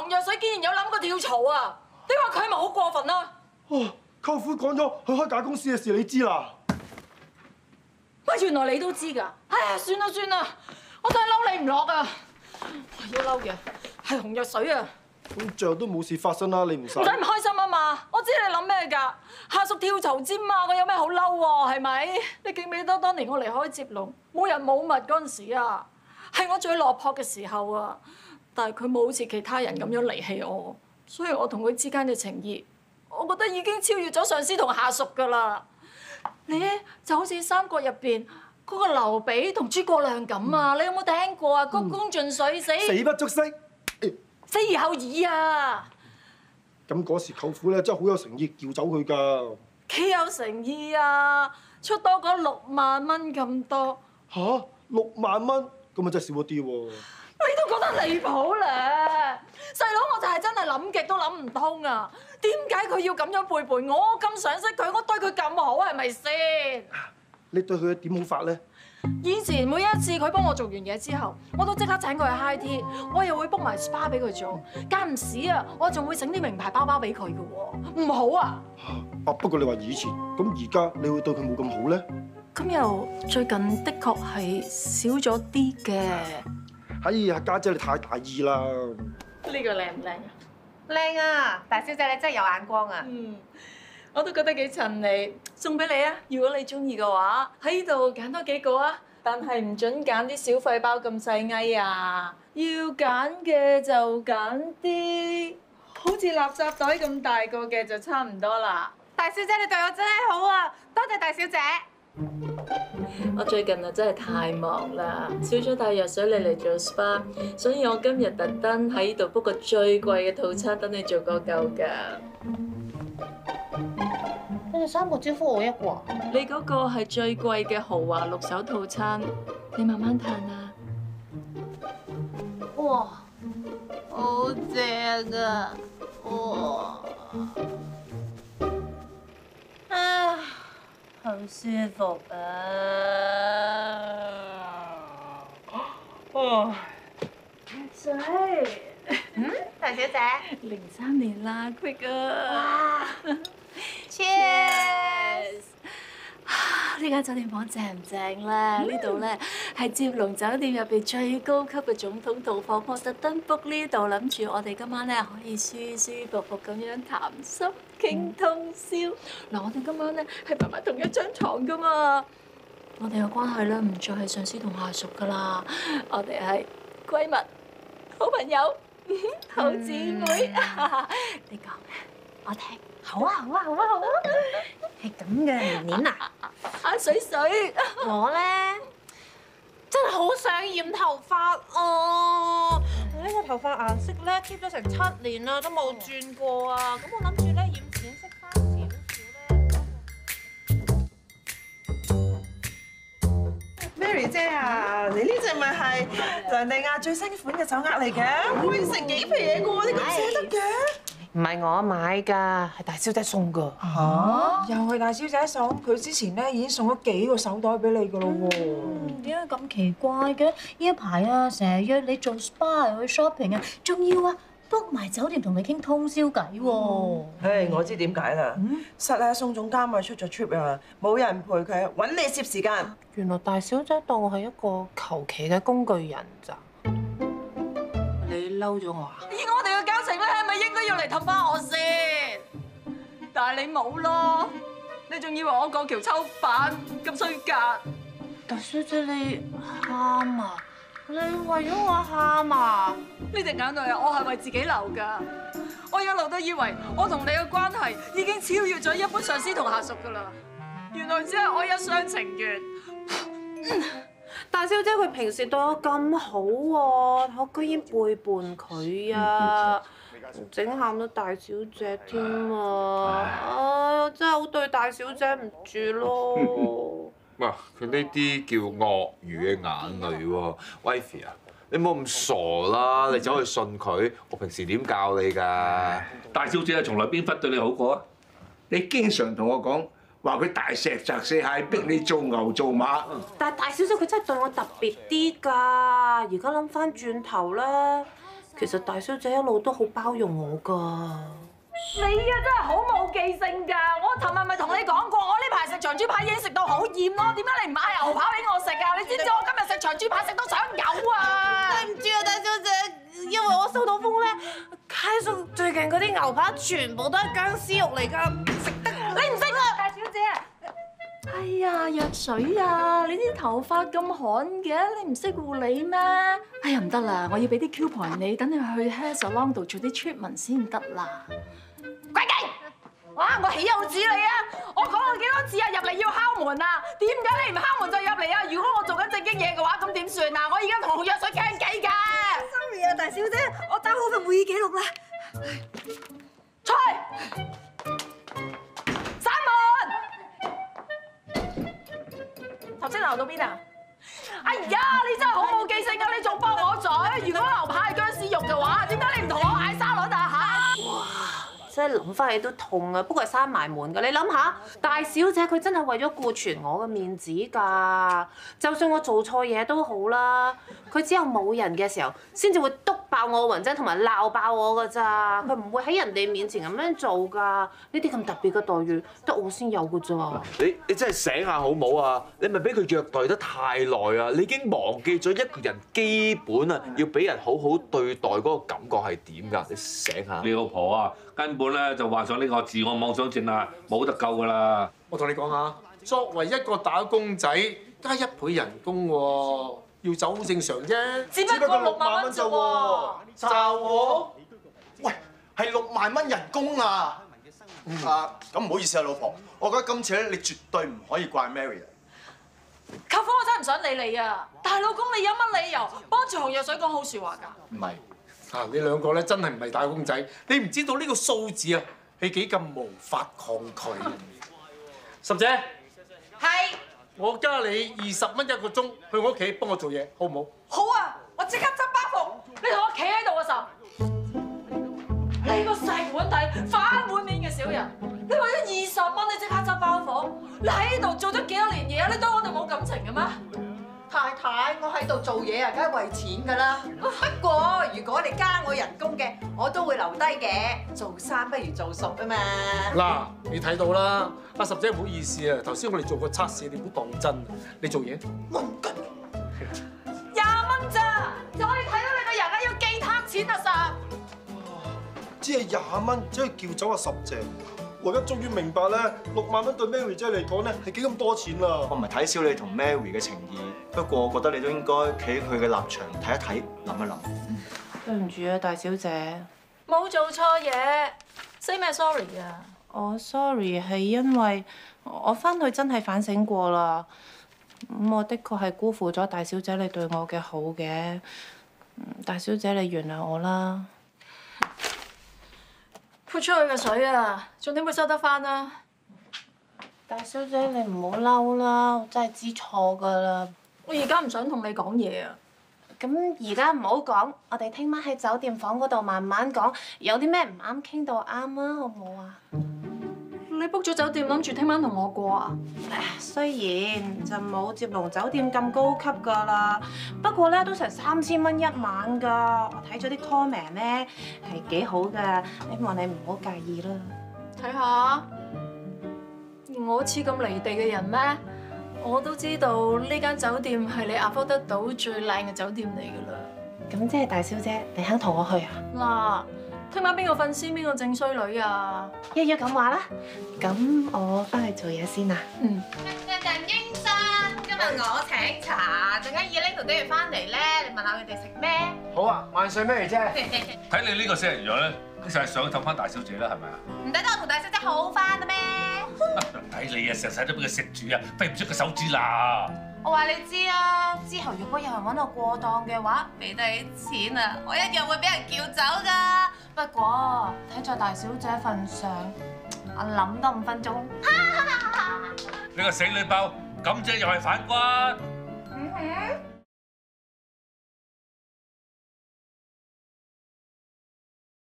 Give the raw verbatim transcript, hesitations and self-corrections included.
洪若水竟然有諗過跳槽啊！你話佢係咪好過分啊？ 哦，舅父講咗佢開假公司嘅事，你知啦？ 乜原來你都知㗎？哎呀，算啦算啦，我真係嬲你唔落啊！要嬲嘅係洪若水啊！ 咁最後都冇事發生啦，你唔使。 唔使唔開心啊嘛！我知你諗咩㗎？下屬跳槽啫嘛，我有咩好嬲喎？係咪？你記唔記得當年我離開接龍冇人冇物嗰陣時啊？係我最落魄嘅時候啊！但係佢冇好似其他人咁樣離棄我，所以我同佢之間嘅情誼，我覺得已經超越咗上司同下屬㗎啦。你咧就好似《三國》入邊嗰個劉備同諸葛亮咁啊！你有冇聽過啊？鞠躬盡瘁，死死不足惜， 死而後已啊！ 咁嗰時舅父咧真係好有誠意叫走佢㗎。 幾有誠意啊！出多嗰六萬蚊咁多。 吓？六萬蚊，咁咪真係少咗啲喎。 你都覺得離譜咧？細佬，我就係真係諗極都諗唔通啊！點解佢要咁樣背叛我？我咁賞識佢，我對佢咁好，係咪先？ 你對佢點好法咧？ 以前每一次佢幫我做完嘢之後，我都即刻請佢去 high tea，我又會 book 埋 spa 俾佢做。間唔時啊，我仲會整啲名牌包包俾佢嘅喎，唔好啊！ 啊，不過你話以前，咁而家你會對佢冇咁好咧？ 咁又最近的確係少咗啲嘅。 哎呀，家姐你太大意啦！ 呢個靚唔靚啊？ 靚啊！大小姐你真係有眼光啊！ 嗯，我都覺得幾襯你，送俾你啊！如果你中意嘅話，喺度揀多幾個啊！但係唔準揀啲小費包咁細翳啊！要揀嘅就揀啲好似垃圾袋咁大個嘅就差唔多啦。 大小姐你對我真係好啊！多謝大小姐。 我最近啊真係太忙啦，少咗帶藥水你嚟做 S P A， 所以我今日特登喺度 book 個最貴嘅套餐等你做個夠㗎。 你哋三個招呼我一個啊？ 你嗰個係最貴嘅豪華六手套餐，你慢慢嘆啊！ 哇，好正啊！哇，啊，好舒服啊！ 哦，水， 嗯，大小姐， 零三年啦，quick 啊！ 哇 ，Cheers！ 呢間酒店房正唔正咧？呢度咧係接龍酒店入邊最高級嘅總統套房，我特登 book 呢度，諗住我哋今晚咧可以舒舒服服咁樣談心傾通宵。嗱，我哋今晚咧係瞓埋同一張床噶嘛，我哋嘅關係咧唔再係上司同下屬噶啦，我哋係閨蜜、好朋友、好姊妹。你講，我聽。 好啊，好啊，好啊，好啊！係咁嘅，年年啊， 啊水水， 我咧真係好想染頭髮啊！我呢個頭髮顏色咧 keep 咗成七年啦，都冇轉過啊！咁我諗住咧染淺色翻少少咧。 Mary 姐啊，你呢隻咪係良地亞最新款嘅手鐲嚟嘅，可以成幾皮嘢嘅喎，你咁捨得嘅？ 唔係我買㗎，係大小姐送㗎。 嚇！又係大小姐送，佢之前咧已經送咗幾個手袋俾你㗎咯喎。 點解咁奇怪嘅？呢一排啊，成日約你做 S P A 又去 shopping 啊，仲要啊 book 埋酒店同你傾通宵偈喎。 唉，我知點解啦。實啊，宋總監啊出咗 trip 啊，冇人陪佢，揾你攝時間。 原來大小姐當我係一個求其嘅工具人咋？你嬲咗我啊？ 以我哋嘅交情咧，係咪應該要嚟氹翻我先？但係你冇咯，你仲以為我過橋抽板咁衰格？ 大小姐你喊啊！你為咗我喊啊！ 呢隻眼淚啊，我係為自己流㗎。我一路都以為我同你嘅關係已經超越咗一般上司同下屬㗎啦，原來只係我一廂情願。 大小姐佢平時對我咁好喎，我居然背叛佢啊！整喊咗大小姐添啊！唉，真係好對大小姐唔住咯。 哇！佢呢啲叫鱷魚嘅眼淚喎，威菲啊！你冇咁傻啦，你走去信佢，我平時點教你㗎？ 大小姐從來邊忽對你好過啊？你經常同我講話佢大石砸死蟹，逼你做牛做馬。 但係大小姐佢真係對我特別啲㗎，而家諗翻轉頭咧， 其實大小姐一路都好包容我㗎。 你啊真係好冇記性㗎！我尋日咪同你講過，我呢排食長豬扒已經食到好厭咯，點解你唔嗌牛扒俾我食啊？你知唔知我今日食長豬扒食到想嘔啊？ 對唔住啊，大小姐，因為我收到風咧，街上最近嗰啲牛扒全部都係僵屍肉嚟㗎，食得你唔識啊，大小姐。 哎呀，藥水啊！你啲頭髮咁旱嘅，你唔識護理咩？哎呀，唔得啦，我要俾啲 coupon 你，等你去 hair salon 度做啲 treatment 先得啦。鬼勁！哇！我豈有此理啊！我講過幾多次啊，入嚟要敲門啊！點解你唔敲門就入嚟啊？如果我做緊正經嘢嘅話，咁點算啊？我而家同藥水傾偈㗎。 Sorry 啊，大小姐，我打好份會議記錄啦。 出去！閂門！頭先鬧到邊啊？哎呀，你真係好冇記性啊！你仲幫我嘴？如果牛扒係僵屍肉嘅話，點解你唔同我嗌沙律啊嚇？哇！ 真係諗翻起都痛啊！不過係閂埋門㗎。你諗下，大小姐佢真係為咗顧全我嘅面子㗎。就算我做錯嘢都好啦，佢只有冇人嘅時候先至會篤爆我個雲章同埋鬧爆我㗎咋。佢唔會喺人哋面前咁樣做㗎。呢啲咁特別嘅待遇，得我先有㗎咋。 你你真係醒下好冇啊！你咪俾佢虐待得太耐啊！你已經忘記咗一個人基本啊，要俾人好好對待嗰個感覺係點㗎？你醒下。 你老婆啊，根本咧就患上呢個自我妄想症啦，冇得救㗎啦。 我同你講下，作為一個打工仔，加一倍人工喎，要走好正常啫。 只不過六萬蚊啫喎， 罩我？喂，係六萬蚊人工啊！啊，咁唔好意思啊，老婆，我覺得今次咧，你絕對唔可以怪 Mary 啊。 舅父，我真係唔想理你啊！大老公，你有乜理由幫住紅藥水講好説話㗎？ 唔係。 啊！你兩個咧真係唔係打工仔，你唔知道呢個數字啊係幾咁無法抗拒。十姐， 係。 我加你二十蚊一個鐘去我屋企幫我做嘢，好唔好？ 好啊，我即刻執包袱。 你同我企喺度嘅時候，你個食碗底反碗面嘅小人，你為咗二十蚊你即刻執包袱？你喺度做咗幾多年嘢啊？你對我哋冇感情嘅咩？ 太太，我喺度做嘢啊，梗係為錢㗎啦。不過如果你加我人工嘅，我都會留低嘅。做生不如做熟啊嘛。 嗱，你睇到啦，阿十姐唔好意思啊，頭先我哋做個測試，你唔好當真。你做嘢冇緊， 廿蚊咋？就可以睇到你個人咧要幾貪錢啊！十， 只係廿蚊，只可以叫走阿十姐。我而家終於明白咧，六萬蚊對 Mary 姐嚟講咧係幾咁多錢啦。 我唔係睇小你同 Mary 嘅情意，不過我覺得你都應該企喺佢嘅立場睇一睇，諗一諗。 對唔住啊，大小姐。 冇做錯嘢 ，say 咩 sorry 啊？ 我 sorry 係因為我翻去真係反省過啦。咁我的確係辜負咗大小姐你對我嘅好嘅。大小姐你原諒我啦。潑出去嘅水啊，仲點會收得翻啊？大小姐你唔好嬲啦，我真係知錯㗎啦。 我而家唔想同你講嘢啊。 咁而家唔好講，我哋聽晚喺酒店房嗰度慢慢講，有啲咩唔啱傾到啱啊，好唔好啊？ 你 book 咗酒店，諗住聽晚同我過啊？ 雖然就冇接龍酒店咁高級㗎啦，不過咧都成三千蚊一晚㗎。我睇咗啲 comment 咧係幾好㗎，希望你唔好介意啦。 睇下，我似咁離地嘅人咩？我都知道呢間酒店係你 afford 得到最靚嘅酒店嚟㗎啦。 咁即係大小姐，你肯同我去啊？ 嗱，聽晚邊個瞓先，邊個正衰女啊？ 一於咁話啦。咁我翻去做嘢先啦。 嗯。 人人應生，今日我請茶，陣間二拎同爹哋翻嚟咧，你問下佢哋食咩？ 好啊，萬歲 Mary 姐。 睇你呢個死人樣咧，其實係想氹翻大小姐啦，係咪啊？ 唔抵得我同大小姐好翻啦咩？ 睇你啊，成世都俾佢食住啊，揮唔出個手指啦！ 我話你知啊，之後如果有人揾我過檔嘅話，俾低錢啊，我一樣會俾人叫走㗎。不過睇在大小姐份上，我諗多五分鐘。 呢個死女包，咁即又係反骨。 嗯哼。